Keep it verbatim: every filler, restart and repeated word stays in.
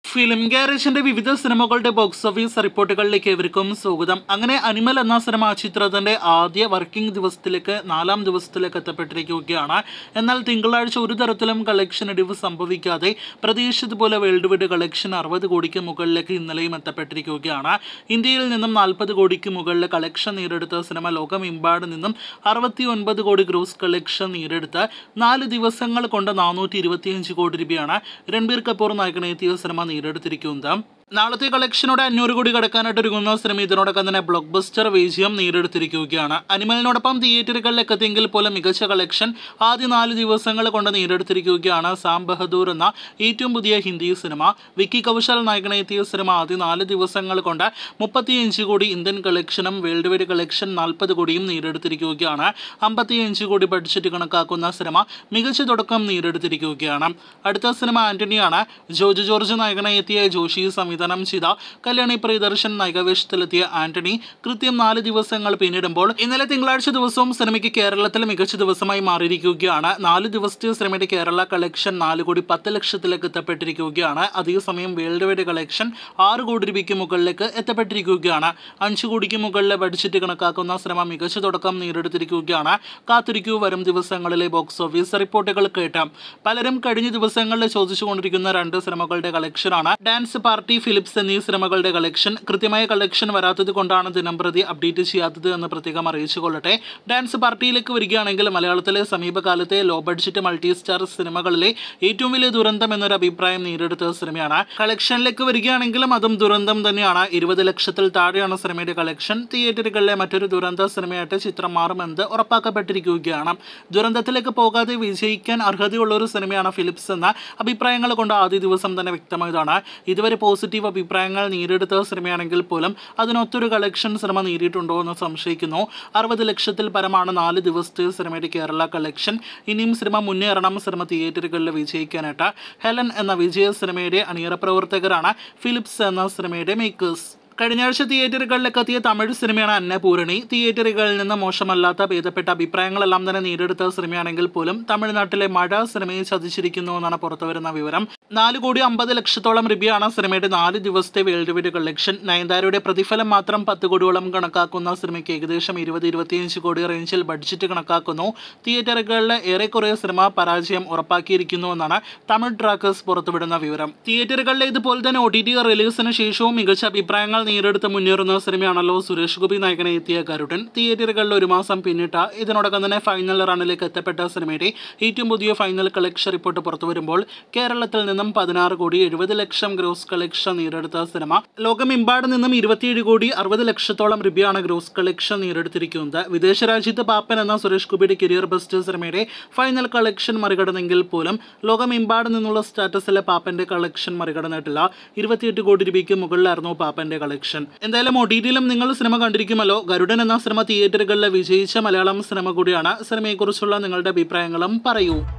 Film ഗാരേജിന്റെ വിവിധ സിനിമകളുടെ box office റിപ്പോർട്ടുകളിലേക്ക് ഏവർക്കും സ്വാഗതം. അങ്ങനെ അനിമൽ എന്ന സിനിമ ചിത്രത്തിന്റെ ആദ്യ വർക്കിംഗ് ദിവസത്തിലേക്ക് നാലാം ദിവസത്തിലേക്ക് എത്തപ്പെട്ടിരിക്കുകയാണ്. എന്നാൽ തിങ്കളാഴ്ച ഒരു തരത്തിലും കളക്ഷൻ ഇടിവ് സംഭവിക്കാതെ പ്രതീക്ഷിച്ചതുപോലെ വേൾഡ് വൈഡ് കളക്ഷൻ അറുപത് കോടിക്ക് മുകളിലേക്ക് ഇന്നലെയും എത്തപ്പെട്ടിരിക്കുകയാണ്. ഇന്ത്യയിൽ നിന്നും നാൽപ്പത് കോടിക്ക് മുകളിൽ കളക്ഷൻ നേടിയെടുത്ത സിനിമ ലോകമെമ്പാട് നിന്നും അറുപത്തി ഒൻപത് കോടി ഗ്രോസ് കളക്ഷൻ നേടിയെടുത്ത് നാല് ദിവസങ്ങൾ കൊണ്ട് നാനൂറ്റി ഇരുപത്തിയഞ്ച് കോടി രൂപയാണ് രൺബീർ കപൂർ നായകനെത്തിയ സിനിമ നേടിയെടുത്തിരിക്കുന്നത്. നാളത്തെ കളക്ഷനോടെ അഞ്ഞൂറ് കോടി കടക്കാനായിട്ട് ഒരുങ്ങുന്ന സിനിമ ഇതിനോടൊപ്പം തന്നെ ബ്ലോക്ക് ബസ്റ്റർ വിജയം നേടിയെടുത്തിരിക്കുകയാണ്. അനിമലിനോടൊപ്പം തിയേറ്ററുകളിലേക്ക് എത്തിയെങ്കിൽ പോലും മികച്ച കളക്ഷൻ ആദ്യ നാല് ദിവസങ്ങൾ കൊണ്ട് നേടിയെടുത്തിരിക്കുകയാണ് സാം ബഹദൂർ എന്ന ഏറ്റവും പുതിയ ഹിന്ദി സിനിമ. വിക്കി കൗശൽ നായകനെത്തിയ സിനിമ ആദ്യ നാല് ദിവസങ്ങൾ കൊണ്ട് മുപ്പത്തിയഞ്ച് കോടി ഇന്ത്യൻ കളക്ഷനും വേൾഡ് വൈഡ് കളക്ഷൻ നാൽപ്പത് കോടിയും നേടിയെടുത്തിരിക്കുകയാണ്. അമ്പത്തിയഞ്ച് കോടി ബഡ്ജറ്റ് കണക്കാക്കുന്ന സിനിമ മികച്ച തുടക്കം നേടിയെടുത്തിരിക്കുകയാണ്. അടുത്ത സിനിമ ആന്റണിയാണ്. ജോർജ് ജോർജ് നായകനെത്തിയ ജോഷി സംവിധാനം ചെയ്ത കല്യാണി പ്രിയദർശൻ നായികവേഷത്തിലെത്തിയ ആന്റണി കൃത്യം നാല് ദിവസങ്ങൾ പിന്നിടുമ്പോൾ ഇന്നലെ തിങ്കളാഴ്ച ദിവസവും സിനിമയ്ക്ക് കേരളത്തിൽ മികച്ച ദിവസമായി മാറിയിരിക്കുകയാണ്. നാല് ദിവസത്തെ സിനിമയുടെ കേരള കളക്ഷൻ നാല് കോടി പത്ത് ലക്ഷത്തിലേക്ക് എത്തപ്പെട്ടിരിക്കുകയാണ്. അതേസമയം വേൾഡ് വൈഡ് കളക്ഷൻ ആറ് കോടി രൂപയ്ക്ക് മുകളിലേക്ക് എത്തപ്പെട്ടിരിക്കുകയാണ്. അഞ്ച് കോടിക്ക് മുകളിലെ ബഡ്ജറ്റ് കണക്കാക്കുന്ന സിനിമ മികച്ച തുടക്കം നേടിയെടുത്തിരിക്കുകയാണ്. കാത്തിരിക്കൂ വരും ദിവസങ്ങളിലെ ബോക്സ് ഓഫീസ് റിപ്പോർട്ടുകൾ കേട്ടാം. പലരും കഴിഞ്ഞ ദിവസങ്ങളിൽ ചോദിച്ചുകൊണ്ടിരിക്കുന്ന രണ്ട് സിനിമകളുടെ കളക്ഷനാണ്. ഡാൻസ് പാർട്ടി, ഫിലിപ്സ് എന്നീ സിനിമകളുടെ കളക്ഷൻ. കൃത്യമായ കളക്ഷൻ വരാത്തത് കൊണ്ടാണ് ദിനംപ്രതി അപ്ഡേറ്റ് ചെയ്യാത്തത് എന്ന് പ്രത്യേകം അറിയിച്ചു കൊള്ളട്ടെ. ഡാൻസ് പാർട്ടിയിലേക്ക് വരികയാണെങ്കിൽ മലയാളത്തിലെ സമീപകാലത്തെ ലോ ബഡ്ജറ്റ് മൾട്ടി സ്റ്റാർ സിനിമകളിലെ ഏറ്റവും വലിയ ദുരന്തം എന്നൊരു അഭിപ്രായം നേടിയെടുത്ത സിനിമയാണ്. കളക്ഷനിലേക്ക് വരികയാണെങ്കിലും അതും ദുരന്തം തന്നെയാണ്. ഇരുപത് ലക്ഷത്തിൽ താഴെയാണ് സിനിമയുടെ കളക്ഷൻ. തിയേറ്ററുകളിലെ മറ്റൊരു ദുരന്ത സിനിമയായിട്ട് ചിത്രം മാറുമെന്ന് ഉറപ്പാക്കപ്പെട്ടിരിക്കുകയാണ്. ദുരന്തത്തിലേക്ക് പോകാതെ വിജയിക്കാൻ അർഹതയുള്ള ഒരു സിനിമയാണ് ഫിലിപ്സ് എന്ന അഭിപ്രായങ്ങൾ കൊണ്ട് ആദ്യ ദിവസം തന്നെ വ്യക്തമായതാണ്. ഇതുവരെ പോസിറ്റീവ് അഭിപ്രായങ്ങൾ നേടിയെടുത്ത സിനിമയാണെങ്കിൽ പോലും അതിനൊത്തൊരു കളക്ഷൻ സിനിമ നേടിയിട്ടുണ്ടോ എന്ന് സംശയിക്കുന്നു. അറുപത് ലക്ഷത്തിൽ പരമാണ് നാല് ദിവസത്തെ സിനിമയുടെ കേരള കളക്ഷൻ. ഇനിയും സിനിമ മുന്നേറണം, സിനിമ തിയേറ്ററുകളിൽ വിജയിക്കാനായിട്ട്. ഹെലൻ എന്ന വിജയ സിനിമയുടെ അണിയറ പ്രവർത്തകരാണ് ഫിലിപ്സ് എന്ന സിനിമയുടെ മേക്കേഴ്സ്. കഴിഞ്ഞ ആഴ്ച തിയേറ്ററുകളിലേക്ക് എത്തിയ തമിഴ് സിനിമയാണ് അന്നപൂരണി. തിയേറ്ററുകളിൽ നിന്ന് മോശമല്ലാത്ത ഭേദപ്പെട്ട അഭിപ്രായങ്ങളെല്ലാം തന്നെ നേടിയെടുത്ത സിനിമയാണെങ്കിൽ പോലും തമിഴ്നാട്ടിലെ മഴ സിനിമയെ ചതിച്ചിരിക്കുന്നു എന്നാണ് പുറത്തുവരുന്ന വിവരം. നാല് കോടി അമ്പത് ലക്ഷത്തോളം രൂപയാണ് സിനിമയുടെ നാല് ദിവസത്തെ വേൾഡ് വൈഡ് കളക്ഷൻ. നയൻതാരയുടെ പ്രതിഫലം മാത്രം പത്ത് കോടിയോളം കണക്കാക്കുന്ന സിനിമയ്ക്ക് ഏകദേശം ഇരുപത് ഇരുപത്തിയഞ്ച് കോടി റേഞ്ചിൽ ബഡ്ജറ്റ് കണക്കാക്കുന്നു. തിയേറ്ററുകളിൽ ഏറെക്കുറെ സിനിമ പരാജയം ഉറപ്പാക്കിയിരിക്കുന്നു എന്നാണ് തമിഴ് ട്രാക്കേഴ്സ് പുറത്തുവിടുന്ന വിവരം. തിയേറ്ററുകളിലെ ഇതുപോലെ തന്നെ ഒ ടി ടി റിലീസിന് ശേഷവും മികച്ച അഭിപ്രായങ്ങൾ നേരിടുത്ത് മുന്നേറുന്ന സിനിമയാണല്ലോ സുരേഷ് ഗോപി നായകനെ എത്തിയ ഗരുഡൻ. തിയേറ്ററുകളിൽ ഒരു മാസം പിന്നിട്ട ഇതിനോടകം തന്നെ ഫൈനൽ റണ്ണിലേക്ക് എത്തപ്പെട്ട സിനിമയുടെ ഏറ്റവും പുതിയ ഫൈനൽ കളക്ഷൻ റിപ്പോർട്ട് പുറത്തുവരുമ്പോൾ കേരളത്തിൽ നിന്നും പതിനാറ് കോടി എഴുപത് ലക്ഷം ഗ്രോസ് കളക്ഷൻ നേടിയെടുത്ത സിനിമ ലോകമെമ്പാട് നിന്നും ഇരുപത്തിയേഴ് കോടി അറുപത് ലക്ഷത്തോളം രൂപയാണ് ഗ്രോസ് കളക്ഷൻ നേടിയെടുത്തിരിക്കുന്നത്. വിദേശ രാജ്യത്ത് പാപ്പൻ എന്ന സുരേഷ് ഗോപിയുടെ കരിയർ ബെസ്റ്റ് സിനിമയുടെ ഫൈനൽ കളക്ഷൻ മറികടന്നെങ്കിൽ പോലും ലോകമെമ്പാട് നിന്നുള്ള സ്റ്റാറ്റസിലെ പാപ്പന്റെ കളക്ഷൻ മറികടന്നിട്ടില്ല. ഇരുപത്തിയെട്ട് കോടി രൂപയ്ക്ക് മുകളിലായിരുന്നു പാപ്പന്റെ കളക്ഷൻ. എന്തായാലും ഒ ടി ടിയിലും നിങ്ങൾ സിനിമ കണ്ടിരിക്കുമല്ലോ. ഗരുഡൻ എന്ന സിനിമ തിയേറ്ററുകളിൽ വിജയിച്ച മലയാളം സിനിമ കൂടിയാണ്. സിനിമയെക്കുറിച്ചുള്ള നിങ്ങളുടെ അഭിപ്രായങ്ങളും പറയൂ.